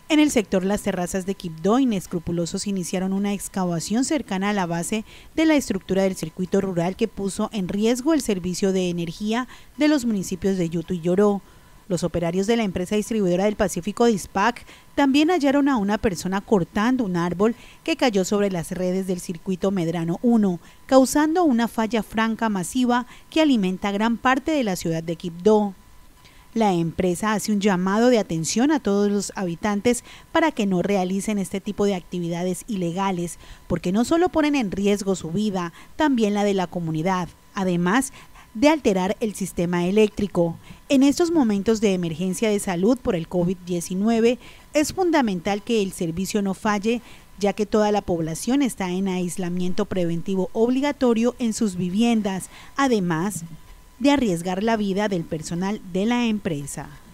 En el sector Las Terrazas de Quibdó, inescrupulosos iniciaron una excavación cercana a la base de la estructura del circuito rural que puso en riesgo el servicio de energía de los municipios de Yuto y Lloró. Los operarios de la empresa distribuidora del Pacífico Dispac también hallaron a una persona cortando un árbol que cayó sobre las redes del circuito Medrano 1, causando una falla franca masiva que alimenta gran parte de la ciudad de Quibdó. La empresa hace un llamado de atención a todos los habitantes para que no realicen este tipo de actividades ilegales, porque no solo ponen en riesgo su vida, también la de la comunidad, además de alterar el sistema eléctrico. En estos momentos de emergencia de salud por el COVID-19, es fundamental que el servicio no falle, ya que toda la población está en aislamiento preventivo obligatorio en sus viviendas, además de arriesgar la vida del personal de la empresa.